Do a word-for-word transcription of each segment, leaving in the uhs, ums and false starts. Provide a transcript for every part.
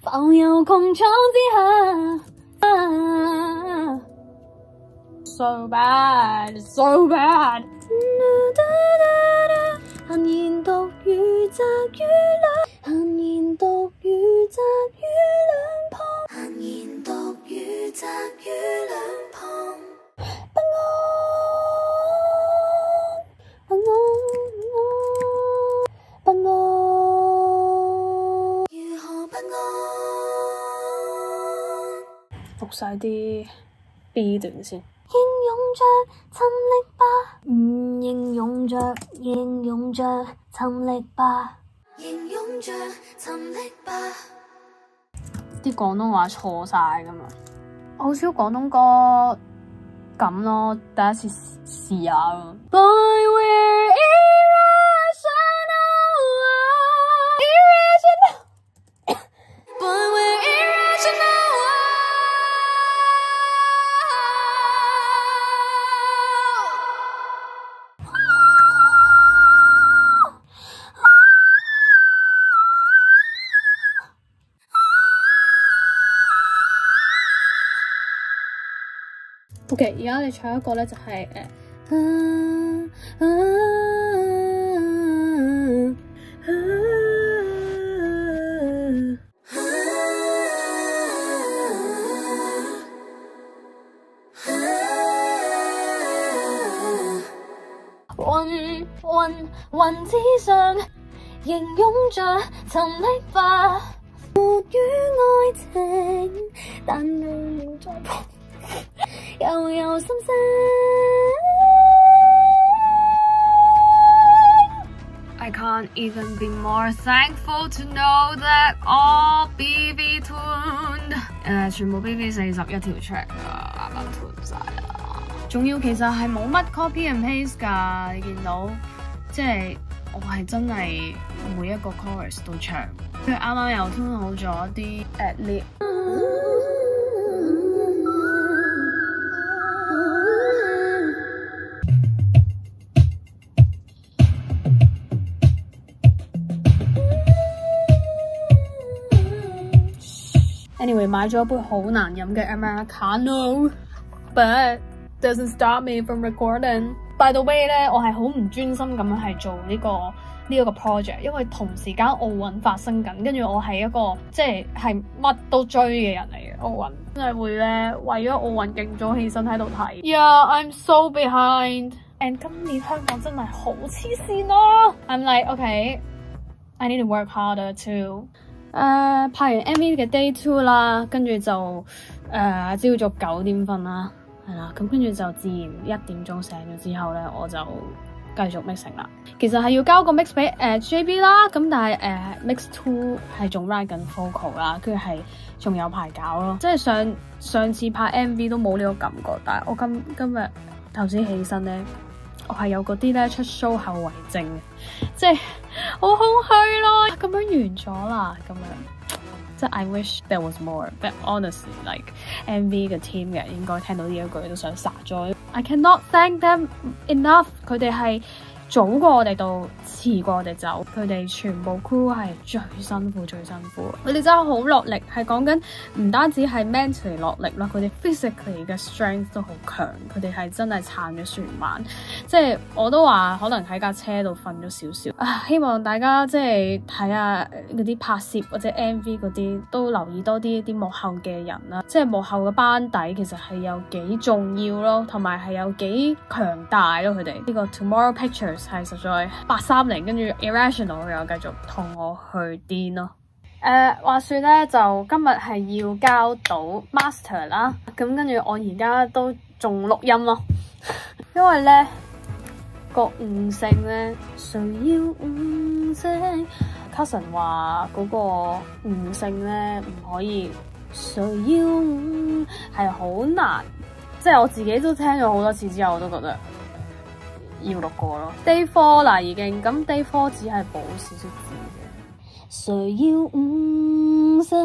浮游穹蒼之下。啊 So bad, so bad。閒言獨語雜於兩，閒言獨語雜於兩旁，閒言獨語雜於兩旁。不安，不安，不安，如何不安？讀晒啲 B 段先。應用着沉溺吧，唔應用着，應用着沉溺吧，應用着沉溺吧。啲廣東話錯晒㗎嘛，好少廣東歌咁咯，第一次試下咯。Boy, we're irrational, irrational. Boy, we're irrational. ，OK， 而家你唱一個咧就係誒，雲雲雲之上，形容着沉溺吧，沒於愛情，但永遠在旁。悠悠心聲 I can't even be more thankful to know that all B B tuned 誒，全部 B B 四十一條 track 啊，啱啱 tune 晒啦。仲要其實係冇乜 copy and paste 㗎，你見到即係我係真係每一個 chorus 都唱，跟住啱啱又 tune 好咗啲 ad lib。Anyway， 買咗一杯好難飲嘅 Americano，but doesn't stop me from recording。By the way 咧，我係好唔專心咁樣係做呢、這個呢一、這個 project， 因為同時間奧運發生緊，跟住我係一個即係係乜都追嘅人嚟嘅。奧運真係會咧為咗奧運勁早起身喺度睇。Yeah, I'm so behind。And 今年香港真係好黐線咯。I'm like, okay, I need to work harder too。誒、uh, 拍完 M V 嘅 day two 啦，跟住就誒朝早九點瞓啦，係啦，咁跟住就自然一點鐘醒咗之後咧，我就繼續 mixing 啦。其實係要交個 mix 俾誒、呃、J B 啦，咁但係誒、呃、mix two 係仲 write 緊 vocal 啦，跟住係仲有排搞咯。即係上上次拍 M V 都冇呢個感覺，但係我今今日頭先起身咧，我係有嗰啲咧出 show 後遺症嘅，即係好空虛咯。咁樣完咗啦，咁樣即係 I wish there was more，but honestly like M V 嘅 team 嘅應該聽到呢一句都想殺咗。I cannot thank them enough， 佢哋係早過我哋到，遲過我哋走，佢哋全部 crew 係最辛苦最辛苦，佢哋真係好落力，係講緊唔單止係 mentally 落力啦，佢哋 physically 嘅 strength 都好強，佢哋係真係撐咗船晚，即係我都話可能喺架車度瞓咗少少啊！希望大家即係睇下嗰啲拍攝或者 M V 嗰啲都留意多啲啲幕後嘅人啦，即係幕後嘅班底其實係有幾重要咯，同埋係有幾強大咯，佢哋呢個 Tomorrow Pictures 係實在八三零，跟住 Irrational 又繼續同我去癲咯。誒、呃、話說咧，就今日係要交到 master 啦，咁跟住我而家都仲錄音咯，因為咧個悟性咧，誰要悟性 ？Cousin 話嗰個悟性咧唔可以，誰要悟係好難，即係我自己都聽咗好多次之後，我都覺得要錄過咯。Day four 啦已經，咁 Day four 只係補少少字嘅。誰要悟性？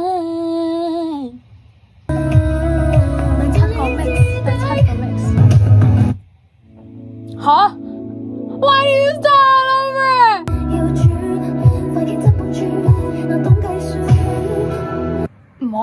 第七個 mix， 第七個 mix。吓 ？Why do you start over？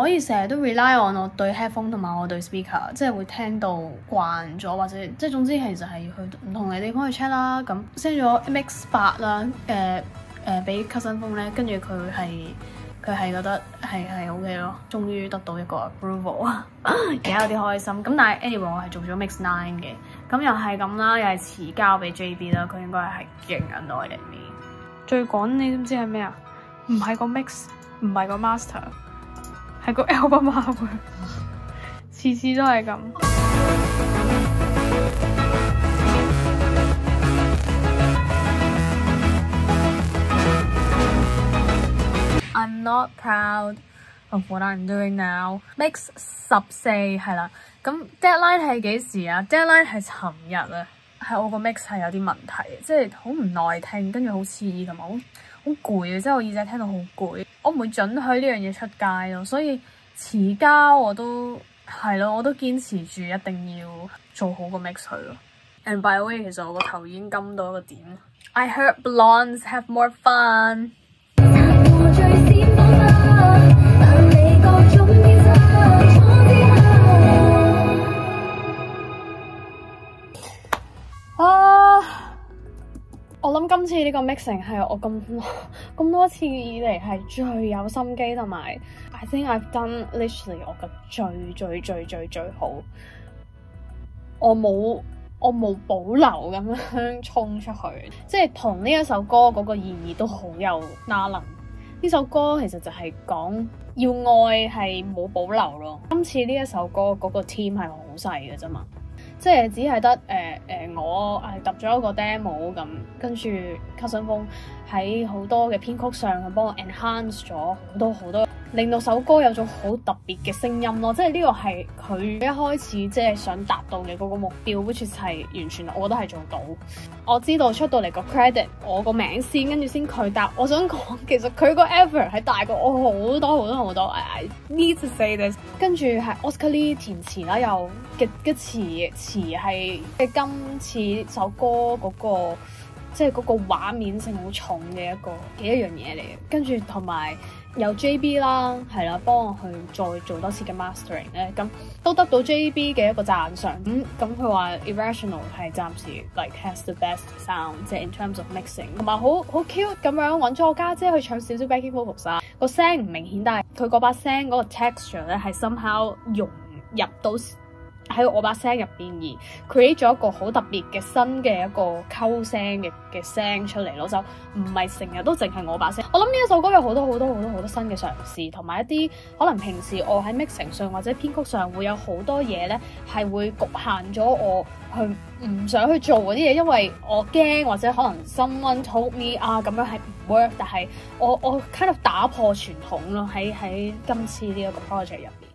可以成日都 rely on 我對 headphone 同埋我對 speaker， 即係會聽到慣咗，或者即係總之其實係去唔同嘅地方去 check 啦。咁 send 咗 M X 八啦，誒誒俾 Cousin 風咧，跟住佢係佢係覺得係係 OK 咯，終於得到一個 approval， 而家有啲開心。咁但係 anyway 我係做咗 Mix Nine 嘅，咁又係咁啦，又係遲交俾 J B 啦，佢應該係勁 annoyed me。最趕你知唔知係咩啊？唔係個 mix， 唔係個 master， 係個 album cover， 次次都係咁。I'm not proud of what I'm doing now。Mix 十四係啦，咁 deadline 係幾時啊 ？deadline 係尋日啊。係我個 mix 係有啲問題，即係好唔耐聽，跟住好刺耳同埋好好攰啊！即係我耳仔聽到好攰，我唔會準許呢樣嘢出街咯，所以遲交我都係咯，我都堅持住一定要做好個 mix 佢咯。And by the way， 其實我個頭已經金到一個點。I heard blondes have more fun。啊！我諗今次呢個 mixing 係我咁咁多次以嚟係最有心機，同埋 I think I've done literally 我嘅最最最最最好。我冇我冇保留咁樣衝出去，即係同呢一首歌嗰個意義都好有拉能。呢首歌其實就係講要愛係冇保留咯。今次呢一首歌嗰個 team 係好細嘅啫嘛。即係只係得誒誒我係揼咗一個 demo 咁，跟住 Cousin 風喺好多嘅編曲上係幫我 enhance 咗好多好多，令到首歌有種好特別嘅聲音咯。即係呢個係佢一開始即係想達到嘅嗰個目標 ，which 係完全我都係做到。我知道出到嚟個 credit 我個名先，跟住先佢答。我想講其實佢個 effort 係大過我好多好多好多。I need to say this。跟住係 Oscar Lee 填詞啦，又嘅嘅詞詞係嘅今次首歌嗰個即係嗰個畫面性好重嘅一個嘅一樣嘢嚟嘅。跟住同埋有 J B 啦，係啦，幫我去再做多次嘅 mastering 咧，咁都得到 J B 嘅一個讚賞。咁咁佢話 Irrational 係暫時 like has the best sound， 即係 in terms of mixing， 同埋好好 cute 咁樣揾咗我家姐去唱少少 backing vocals 啊，個聲唔明顯，但係佢嗰把聲嗰個 texture 咧係 somehow 融入到喺我把聲入邊，而 create 咗一個好特別嘅新嘅一個溝聲嘅嘅聲出嚟咯，就唔係成日都淨係我把聲。我諗呢一首歌有好多好多好多好多新嘅嘗試，同埋一啲可能平時我喺 mixing 上或者編曲上會有好多嘢咧，係會局限咗我去唔想去做嗰啲嘢，因為我驚或者可能 someone told me 啊咁樣係唔 work，但係我我 kind of 打破傳統咯，喺喺今次呢一個 project 入邊。